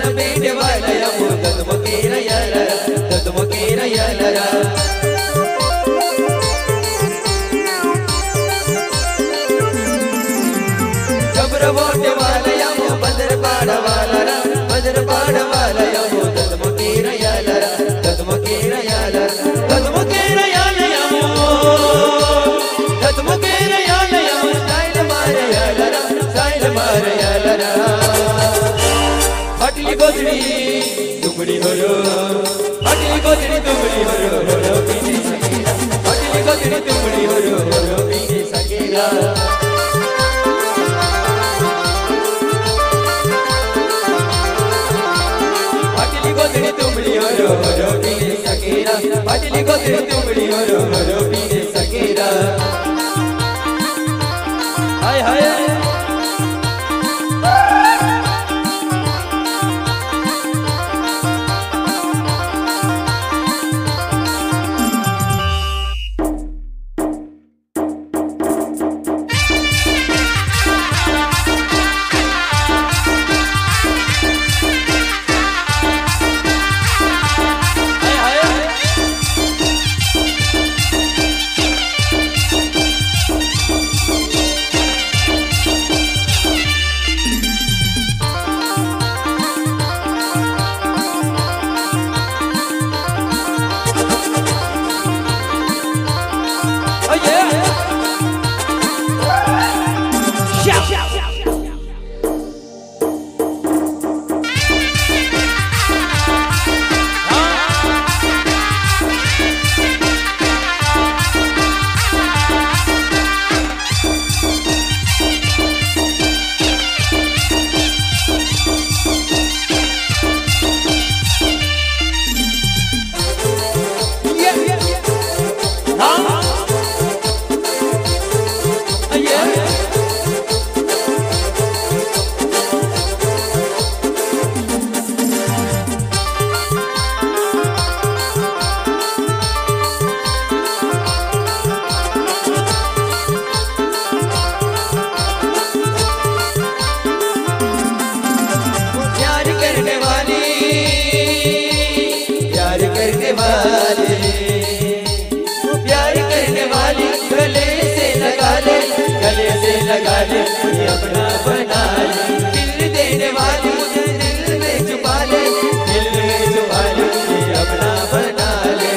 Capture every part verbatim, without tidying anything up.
बेटे वाला या वो ददम केरा याला ददम केरा याला जबर बोटे वाला या वो बदर पाड़ा वाला बदर पाड़ा वाला या वो ददम केरा याला ददम केरा याला ददम केरा याला या वो ददम केरा याला या वो साइल मारे याला साइल मारे याला हटली गोदड़ी दुबड़ी होलो हटली गोदड़ी दुबड़ी होलो होलो पीने सकेला हटली गोदड़ी दुबड़ी होलो होलो पीने सकेला हटली गोदड़ी दुबड़ी होलो होलो पीने सकेला हटली गोदड़ी दुबड़ी होलो होलो पीने सकेला हाय हाय लगा ले अपना बना ले दिल देने वाली दिल में छुपा ले दिल में छुपा ले अपना बना ले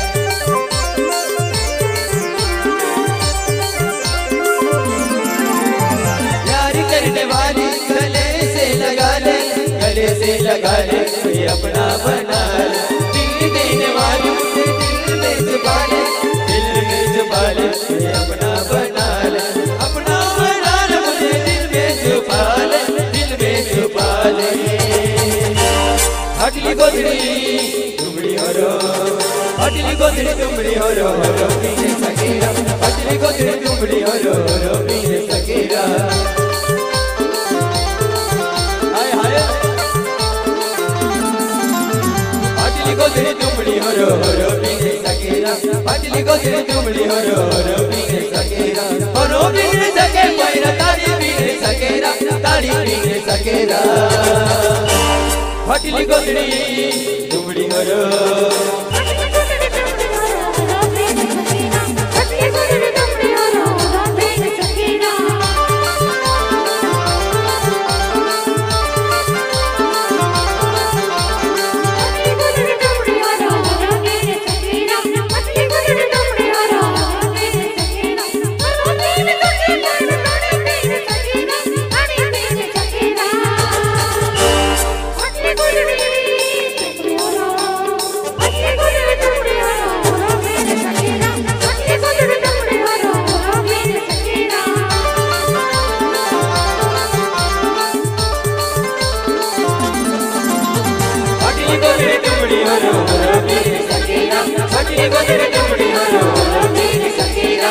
प्यार करने वाली गले से लगा ले गले से लगा ले अपना बना ले दिल देने वाली दिल में छुपा ले दिल में छुपा ले अपना बना ले अपना हटली गोदड़ी दुबड़ी होलो हटली गोदड़ी दुबड़ी होलो होलो पीने सकेला हटली गोदड़ी दुबड़ी होलो होलो पीने सकेला हाय हाय हटली गोदड़ी दुबड़ी होलो होलो पीने सकेला हटली गोदड़ी दुबड़ी होलो होलो पीने सकेला होलो पीने सके पैरा ताड़ी पीने सकेला ताड़ी पीने सकेला हटली गोदड़ी दुबड़ी होलो हटली गोदड़ी दुबड़ी होलो पीने सकेला हटली गोदड़ी दुबड़ी होलो पीने सकेला हटली गोदड़ी दुबड़ी होलो पीने सकेला हटली गोदड़ी दुबड़ी होलो पीने सकेला होलो पीने सकेला पीने सकेला हटली पीने सकेला हटली गोदड़ी दुबड़ी होलो हटली गोदड़ी दुबड़ी होलो पीने सकेला हटली गोदड़ी दुबड़ी होलो पीने सकेला हटली गोदड़ी दुबड़ी होलो पीने सकेला हटली गोदड़ी दुबड़ी होलो पीने सकेला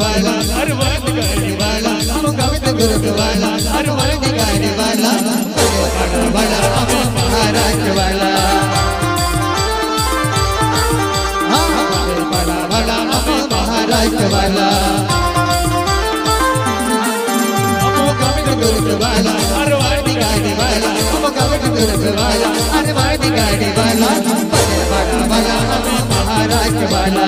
वाला हर वर्ग गाने वाला हम गोविंद गुरु वाला हर वर्ग गाने वाला बड़ा वाला हम महाराष्ट्र वाला हाँ बड़ा वाला हम महाराष्ट्र वाला हम गोविंद गुरु वाला हर वर्ग गाने वाला हम गोविंद गुरु वाला हर वर्ग गाने वाला बड़ा वाला हम महाराष्ट्र वाला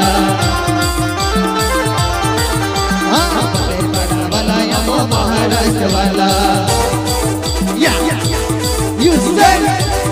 महाराष्ट्र वाला या यू said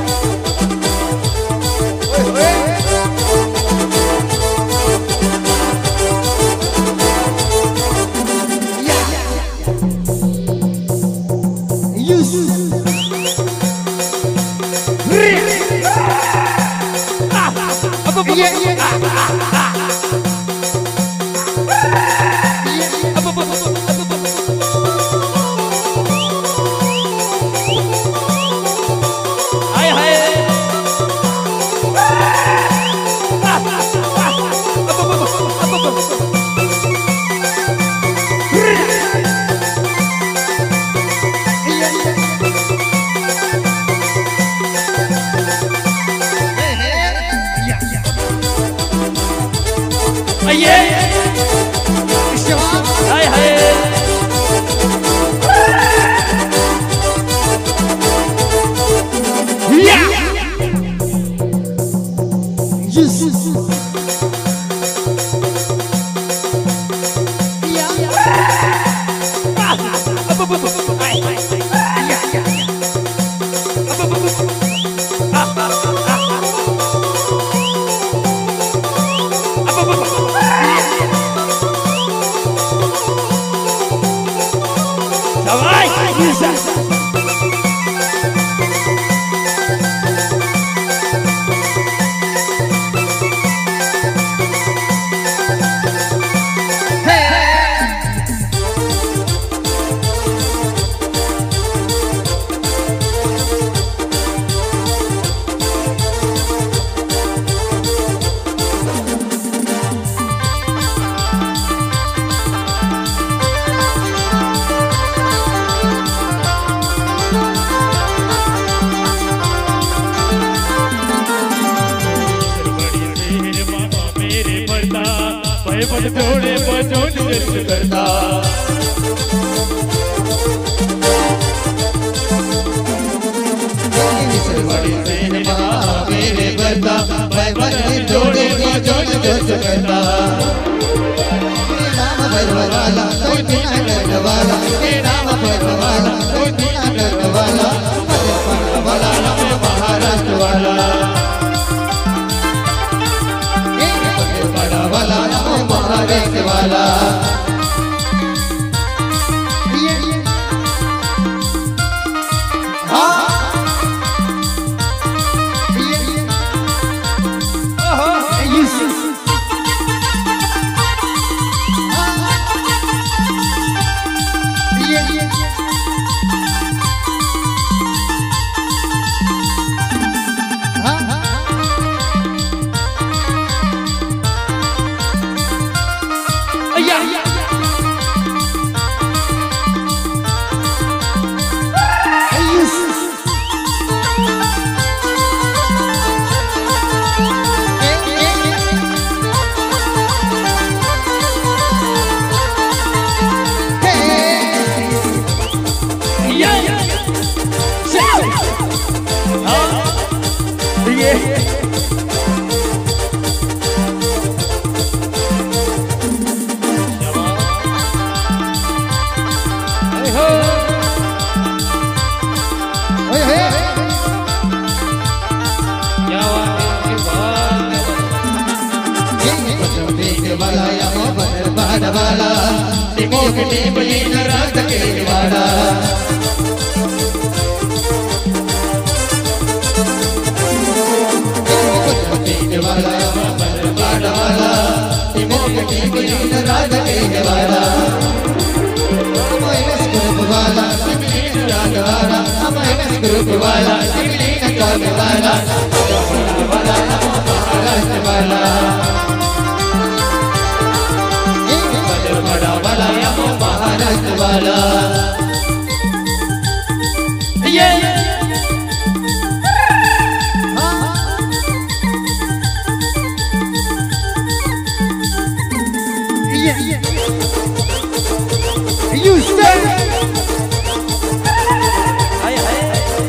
जोड़े बजोन जस करता मेरे बरदा मैं बड़े जोड़े बजोन जस करता नाम भरवाला कोई बिना डर वाला नाम भरवाला कोई बिना डर वाला वाला नाम महाराष्ट्र वाला बड़ा वाला नाम महाराष्ट्र वाला वाला वाला ये You said hi hi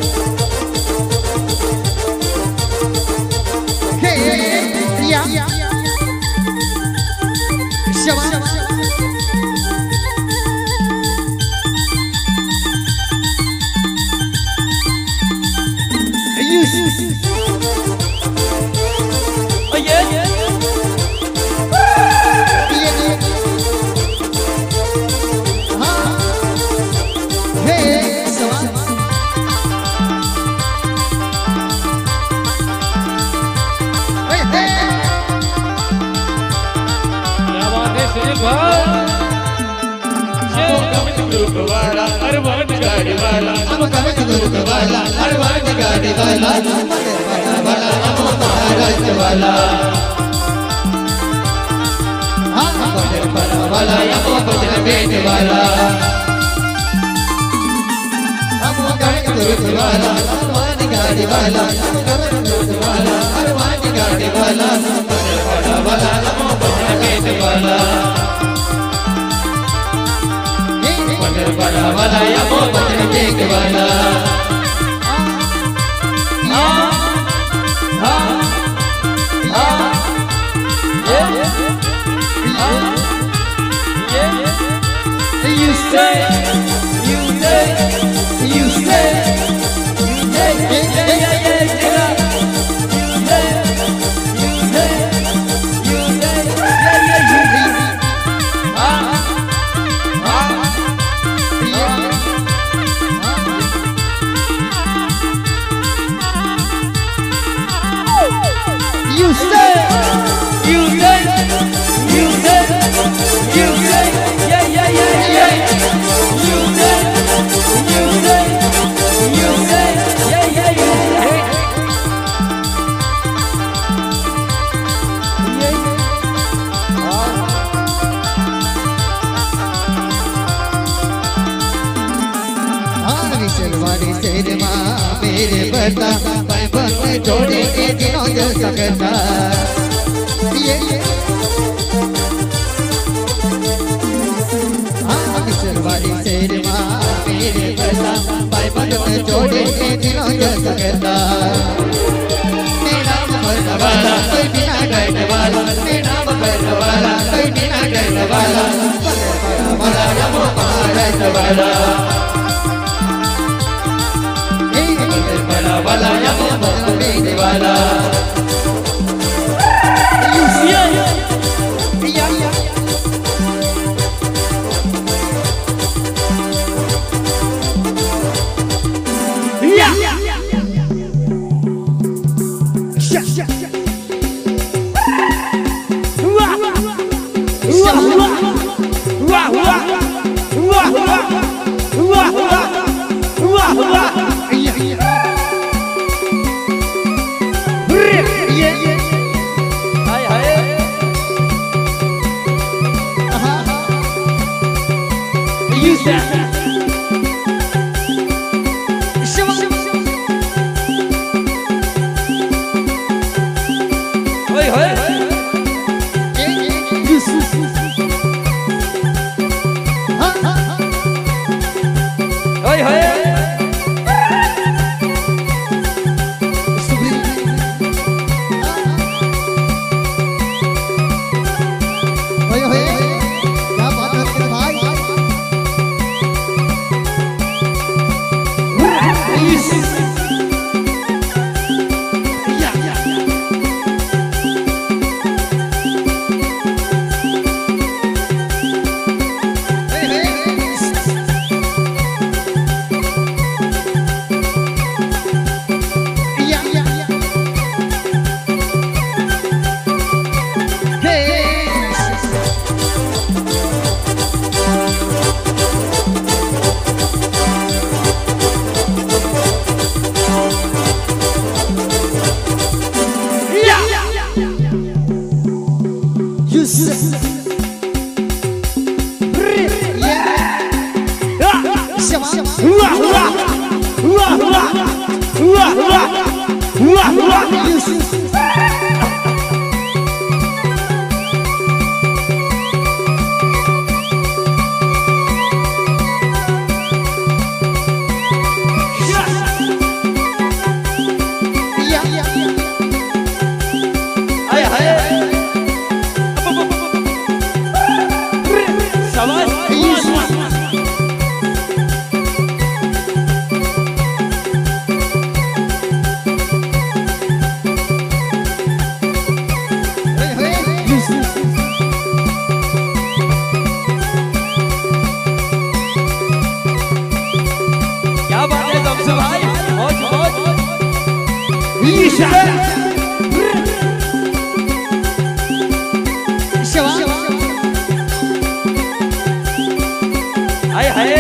Hey Yeah Shama You ओ ये Hey Shama Hey hey क्या बात है सुनील भाई ग्रुप वाला अरमान गाड़ी वाला I'm coming to the wala Arwad gaadi wala wala I'm Maharashtra wala I'm Maharashtra wala I'm Gujarat wala I'm coming to the wala Arwad gaadi wala I'm coming to the wala Arwad gaadi wala wala wala I'm Gujarat wala wala wala I'm Gujarat wala You say, you say, you say, you say, yeah, yeah, yeah, yeah. You say, you say, you say, yeah, yeah, yeah. Ah, ah, You say you say, you say, you say, yeah, yeah, yeah, yeah. You say, you say, you say, yeah, yeah, yeah. आरी शेरवानी शेरमा मेरे बता मैं बन जोड़े के दिनों जो सकता ये आरी शेरवानी शेरमा मेरे बता मैं बन जोड़े के दिनों जो सकता मेरा मरने वाला कोई बिना डरने वाला मेरा मरने वाला कोई बिना डरने वाला वाला या वो महाराज वाला wala wala ya mo baby wala you see ya ya ya sha sha wa wa wa wa wa wa wa wa wa hi hi you say ओए होए ओए होए हुआ हुआ हुआ हुआ हुआ हुआ हुआ हुआ क्या बात है शमशु भाई, मौज मौज। हाय हाय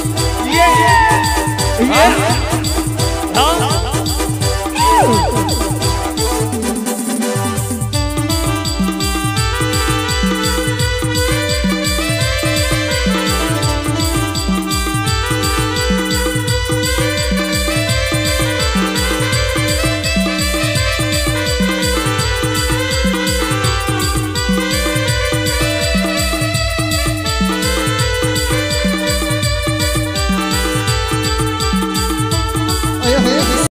Yeah.